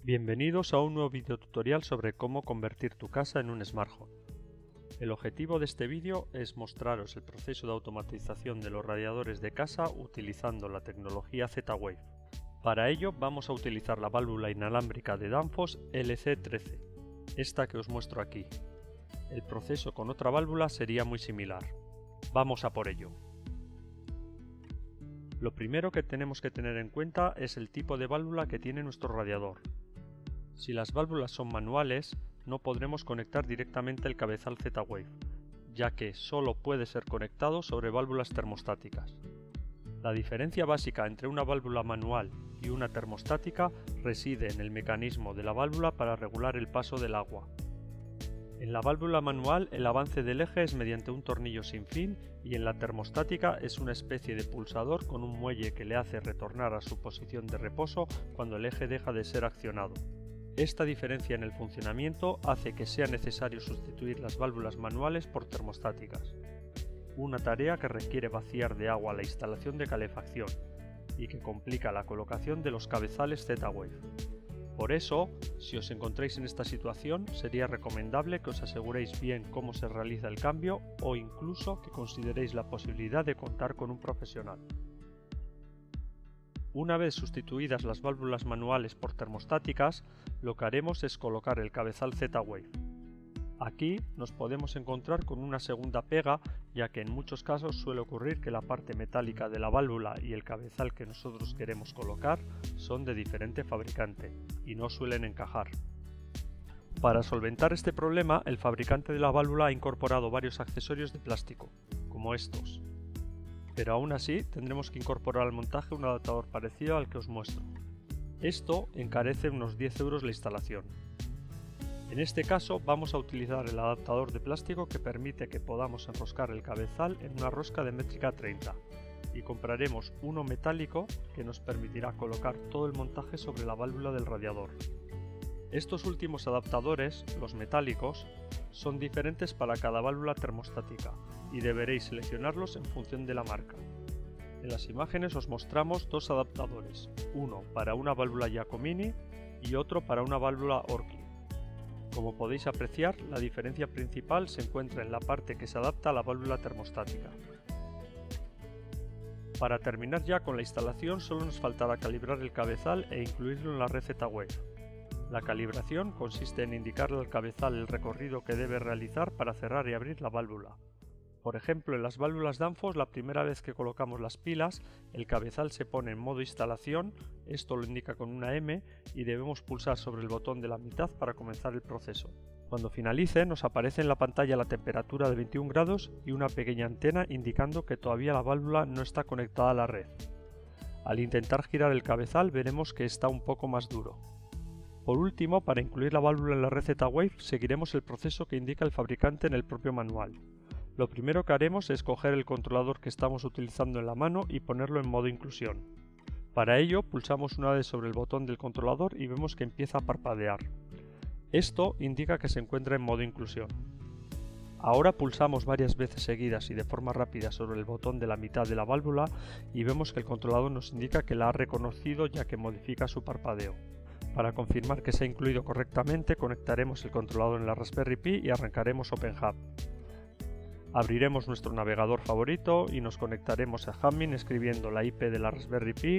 Bienvenidos a un nuevo video tutorial sobre cómo convertir tu casa en un Smart Home. El objetivo de este vídeo es mostraros el proceso de automatización de los radiadores de casa utilizando la tecnología Z-Wave. Para ello vamos a utilizar la válvula inalámbrica de Danfoss LC13, esta que os muestro aquí. El proceso con otra válvula sería muy similar. Vamos a por ello. Lo primero que tenemos que tener en cuenta es el tipo de válvula que tiene nuestro radiador. Si las válvulas son manuales, no podremos conectar directamente el cabezal Z-Wave, ya que solo puede ser conectado sobre válvulas termostáticas. La diferencia básica entre una válvula manual y una termostática reside en el mecanismo de la válvula para regular el paso del agua. En la válvula manual el avance del eje es mediante un tornillo sin fin y en la termostática es una especie de pulsador con un muelle que le hace retornar a su posición de reposo cuando el eje deja de ser accionado. Esta diferencia en el funcionamiento hace que sea necesario sustituir las válvulas manuales por termostáticas, una tarea que requiere vaciar de agua la instalación de calefacción y que complica la colocación de los cabezales Z-Wave. Por eso, si os encontráis en esta situación, sería recomendable que os aseguréis bien cómo se realiza el cambio o incluso que consideréis la posibilidad de contar con un profesional. Una vez sustituidas las válvulas manuales por termostáticas, lo que haremos es colocar el cabezal Z-Wave. Aquí nos podemos encontrar con una segunda pega, ya que en muchos casos suele ocurrir que la parte metálica de la válvula y el cabezal que nosotros queremos colocar son de diferente fabricante y no suelen encajar. Para solventar este problema, el fabricante de la válvula ha incorporado varios accesorios de plástico, como estos. Pero aún así tendremos que incorporar al montaje un adaptador parecido al que os muestro. Esto encarece unos 10 € la instalación. En este caso vamos a utilizar el adaptador de plástico que permite que podamos enroscar el cabezal en una rosca de métrica 30 y compraremos uno metálico que nos permitirá colocar todo el montaje sobre la válvula del radiador. Estos últimos adaptadores, los metálicos, son diferentes para cada válvula termostática y deberéis seleccionarlos en función de la marca. En las imágenes os mostramos dos adaptadores, uno para una válvula Giacomini y otro para una válvula Orchi. Como podéis apreciar, la diferencia principal se encuentra en la parte que se adapta a la válvula termostática. Para terminar ya con la instalación solo nos faltará calibrar el cabezal e incluirlo en la red Z-Wave. La calibración consiste en indicarle al cabezal el recorrido que debe realizar para cerrar y abrir la válvula. Por ejemplo, en las válvulas Danfoss, la primera vez que colocamos las pilas, el cabezal se pone en modo instalación, esto lo indica con una M, y debemos pulsar sobre el botón de la mitad para comenzar el proceso. Cuando finalice, nos aparece en la pantalla la temperatura de 21 grados y una pequeña antena indicando que todavía la válvula no está conectada a la red. Al intentar girar el cabezal veremos que está un poco más duro. Por último, para incluir la válvula en la red Z-Wave, seguiremos el proceso que indica el fabricante en el propio manual. Lo primero que haremos es coger el controlador que estamos utilizando en la mano y ponerlo en modo inclusión. Para ello, pulsamos una vez sobre el botón del controlador y vemos que empieza a parpadear. Esto indica que se encuentra en modo inclusión. Ahora pulsamos varias veces seguidas y de forma rápida sobre el botón de la mitad de la válvula y vemos que el controlador nos indica que la ha reconocido ya que modifica su parpadeo. Para confirmar que se ha incluido correctamente, conectaremos el controlador en la Raspberry Pi y arrancaremos OpenHub. Abriremos nuestro navegador favorito y nos conectaremos a Admin escribiendo la IP de la Raspberry Pi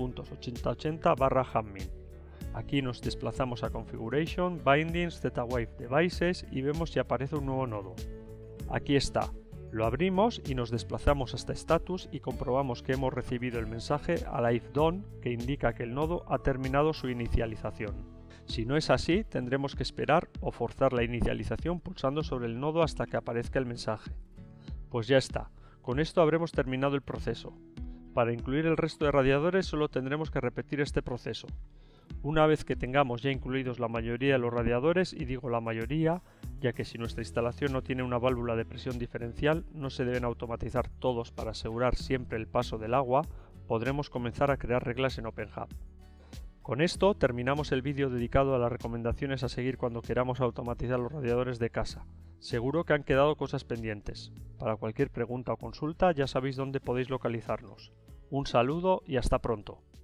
2.8080/admin. Aquí nos desplazamos a Configuration, Bindings, Z-Wave Devices y vemos si aparece un nuevo nodo. Aquí está. Lo abrimos y nos desplazamos hasta Status y comprobamos que hemos recibido el mensaje a la if done que indica que el nodo ha terminado su inicialización. Si no es así, tendremos que esperar o forzar la inicialización pulsando sobre el nodo hasta que aparezca el mensaje. Pues ya está, con esto habremos terminado el proceso. Para incluir el resto de radiadores solo tendremos que repetir este proceso. Una vez que tengamos ya incluidos la mayoría de los radiadores, y digo la mayoría, ya que si nuestra instalación no tiene una válvula de presión diferencial, no se deben automatizar todos para asegurar siempre el paso del agua, podremos comenzar a crear reglas en OpenHub. Con esto terminamos el vídeo dedicado a las recomendaciones a seguir cuando queramos automatizar los radiadores de casa. Seguro que han quedado cosas pendientes. Para cualquier pregunta o consulta ya sabéis dónde podéis localizarnos. Un saludo y hasta pronto.